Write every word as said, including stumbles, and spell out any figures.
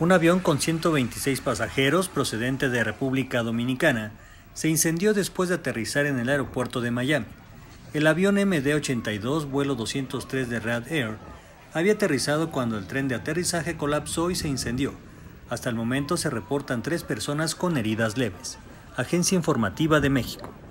Un avión con ciento veintiséis pasajeros procedente de República Dominicana se incendió después de aterrizar en el aeropuerto de Miami. El avión M D ochenta y dos, vuelo doscientos tres de Rad Air, había aterrizado cuando el tren de aterrizaje colapsó y se incendió. Hasta el momento se reportan tres personas con heridas leves. Agencia Informativa de México.